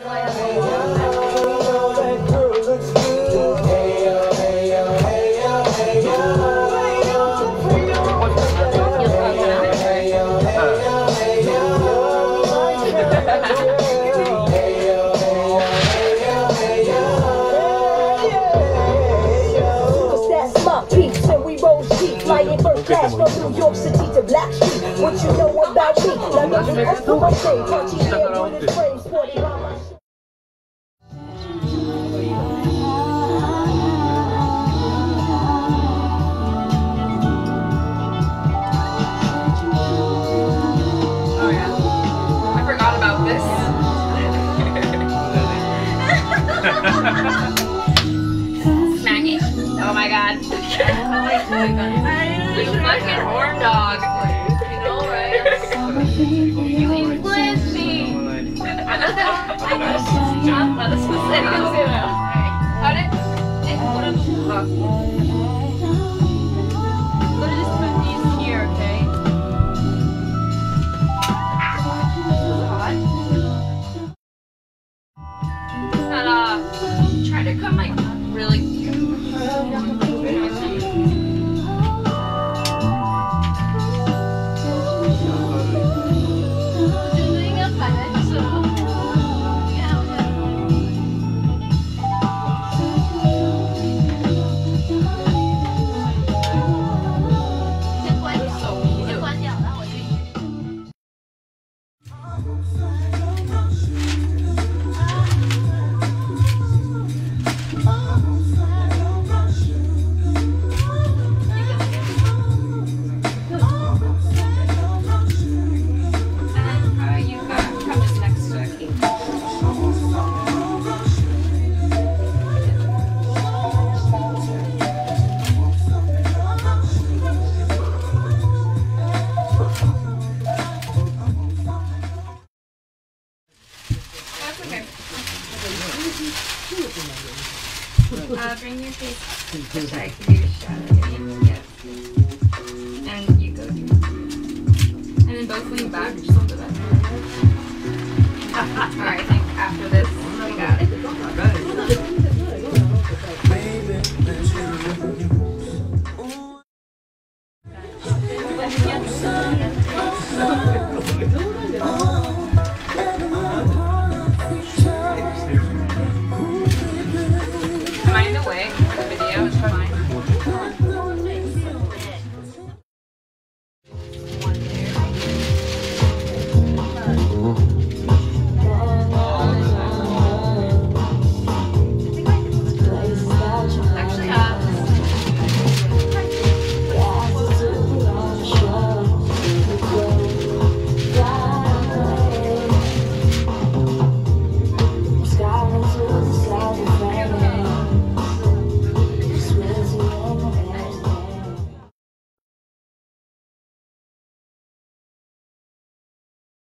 Flying first class from New York City to Black Street. What you know about me? Like a big for my shade, punchy air with his frame, sporty on my shit. Oh yeah, I forgot about this. Smacking. Oh my god. You fucking horn dog. You know, right? You eat with me. Let me just put these here, okay? And try to come like really bring your face so I can do a shadow. Yes. And you go through. And then both lean back, just a little bit. Alright.